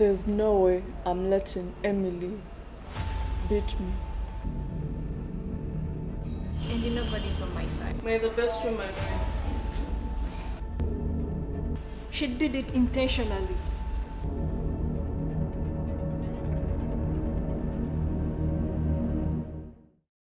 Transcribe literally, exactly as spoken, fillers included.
There's no way I'm letting Emily beat me. And you know nobody's on my side. May the best woman win. She did it intentionally.